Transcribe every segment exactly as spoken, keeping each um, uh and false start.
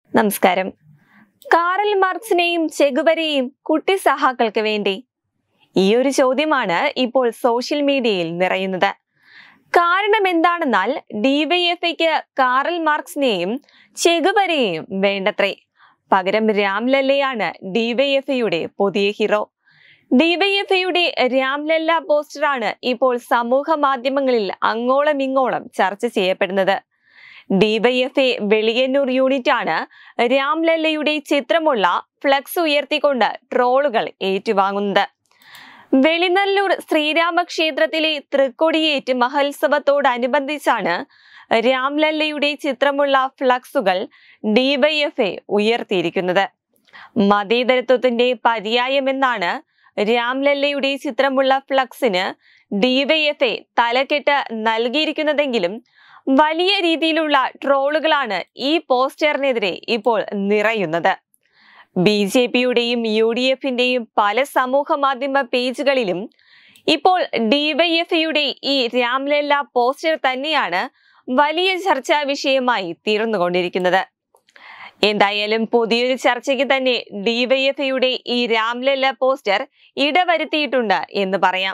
നമസ്കാരം. കാറൽ മാർക്സിനെയും ചെഗുവരയെയും കുട്ടി സഹാക്കൾക്ക് വേണ്ടി ഈ ഒരു ചോദ്യമാണ് ഇപ്പോൾ സോഷ്യൽ മീഡിയയിൽ നിറയുന്നത്. കാരണം എന്താണെന്നാൽ ഡിവൈഎഫ്ഐക്ക് കാറൽ മാർക്സിനെയും ചെഗുവരയെയും വേണ്ടത്രേ. പകരം രാംലല്ലയാണ് ഡിവൈഎഫ്ഐയുടെ പുതിയ ഹീറോ. ഡിവൈഎഫ്ഐയുടെ രാംലല്ല പോസ്റ്ററാണ് ഇപ്പോൾ സമൂഹ മാധ്യമങ്ങളിൽ അങ്ങോളം ഇങ്ങോളം ചർച്ച ചെയ്യപ്പെടുന്നത്. ഡിവൈഎഫ്ഐ വെളിയന്നൂർ യൂണിറ്റ് ആണ് രാംലല്ലയുടെ ചിത്രമുള്ള ഫ്ലക്സ് ഉയർത്തിക്കൊണ്ട് ട്രോളുകൾ ഏറ്റുവാങ്ങുന്നത്. വെളിനല്ലൂർ ശ്രീരാമക്ഷേത്രത്തിലെ തൃക്കൊടിയേറ്റ് മഹോത്സവത്തോടനുബന്ധിച്ചാണ് രാംലല്ലയുടെ ചിത്രമുള്ള ഫ്ലക്സുകൾ ഡിവൈഎഫ്ഐ ഉയർത്തിയിരിക്കുന്നത്. മതേതരത്വത്തിന്റെ പര്യായമെന്നാണ് രാംലല്ലയുടെ ചിത്രമുള്ള ഫ്ലക്സിന് ഡിവൈഎഫ്ഐ തലക്കെട്ട് നൽകിയിരിക്കുന്നതെങ്കിലും വലിയ രീതിയിലുള്ള ട്രോളുകളാണ് ഈ പോസ്റ്ററിനെതിരെ ഇപ്പോൾ നിറയുന്നത്. ബി ജെ പിയുടെയും യു ഡി എഫിന്റെയും പല സമൂഹ മാധ്യമ പേജുകളിലും ഇപ്പോൾ ഡിവൈഎഫ്ഐയുടെ ഈ രാംലല്ല പോസ്റ്റർ തന്നെയാണ് വലിയ ചർച്ചാ വിഷയമായി തീർന്നുകൊണ്ടിരിക്കുന്നത്. എന്തായാലും പുതിയൊരു ചർച്ചയ്ക്ക് തന്നെ ഡിവൈഎഫ്ഐയുടെ ഈ രാംലല്ല പോസ്റ്റർ ഇടവരുത്തിയിട്ടുണ്ട് എന്ന് പറയാം.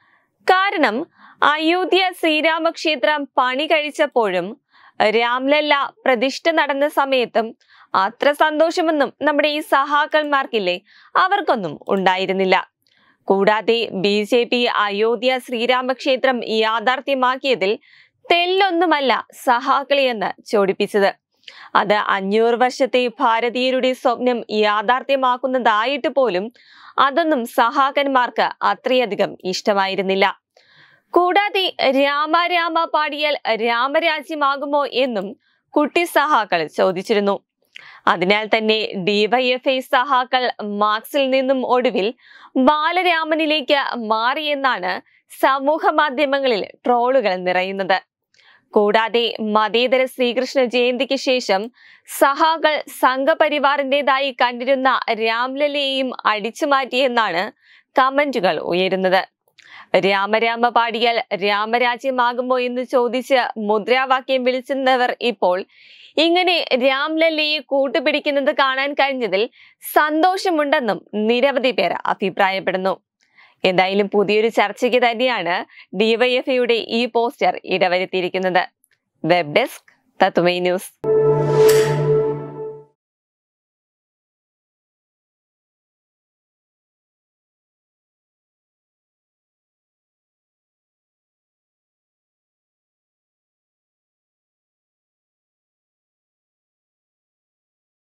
കാരണം അയോധ്യ ശ്രീരാമക്ഷേത്രം പണി കഴിച്ചപ്പോഴും രാംലല്ല പ്രതിഷ്ഠ നടന്ന സമയത്തും അത്ര സന്തോഷമൊന്നും നമ്മുടെ ഈ സഹാക്കന്മാർക്കില്ലേ, അവർക്കൊന്നും ഉണ്ടായിരുന്നില്ല. കൂടാതെ ബി ജെ പി അയോധ്യ ശ്രീരാമക്ഷേത്രം യാഥാർത്ഥ്യമാക്കിയതിൽ തെല്ലൊന്നുമല്ല സഹാക്കളിയെന്ന് ചോടിപ്പിച്ചത്. അത് അഞ്ഞൂറ് വർഷത്തെ ഭാരതീയരുടെ സ്വപ്നം യാഥാർത്ഥ്യമാക്കുന്നതായിട്ട് പോലും അതൊന്നും സഹാക്കന്മാർക്ക് അത്രയധികം ഇഷ്ടമായിരുന്നില്ല. കൂടാതെ രാമ രാമ പാടിയാൽ രാമരാജ്യമാകുമോ എന്നും കുട്ടി സഹാക്കൾ ചോദിച്ചിരുന്നു. അതിനാൽ തന്നെ ഡിവൈഎഫ്ഐ സഹാക്കൾ മാർക്സിൽ നിന്നും ഒടുവിൽ ബാലരാമനിലേക്ക് മാറിയെന്നാണ് സമൂഹ മാധ്യമങ്ങളിൽ ട്രോളുകൾ നിറയുന്നത്. കൂടാതെ മതേതര ശ്രീകൃഷ്ണ ജയന്തിക്ക് ശേഷം സഹാക്കൾ സംഘപരിവാറിൻ്റെതായി കണ്ടിരുന്ന രാംലല്ലയെയും അടിച്ചു മാറ്റിയെന്നാണ് കമന്റുകൾ ഉയരുന്നത്. രാമരാമ പാടിയാൽ രാമരാജ്യമാകുമോ എന്ന് ചോദിച്ച് മുദ്രാവാക്യം വിളിച്ചിരുന്നവർ ഇപ്പോൾ ഇങ്ങനെ രാംലല്ലയെ കൂട്ടുപിടിക്കുന്നത് കാണാൻ കഴിഞ്ഞതിൽ സന്തോഷമുണ്ടെന്നും നിരവധി പേർ അഭിപ്രായപ്പെടുന്നു. എന്തായാലും പുതിയൊരു ചർച്ചയ്ക്ക് തന്നെയാണ് ഡിവൈഎഫ്ഐയുടെ ഈ പോസ്റ്റർ ഇടവരുത്തിയിരിക്കുന്നത്. Web desk Tatwamayi news.